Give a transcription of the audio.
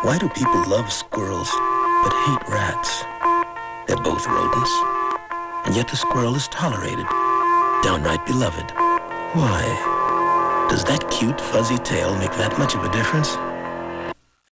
Why do people love squirrels but hate rats? They're both rodents, and yet the squirrel is tolerated, downright beloved. Why? Does that cute, fuzzy tail make that much of a difference?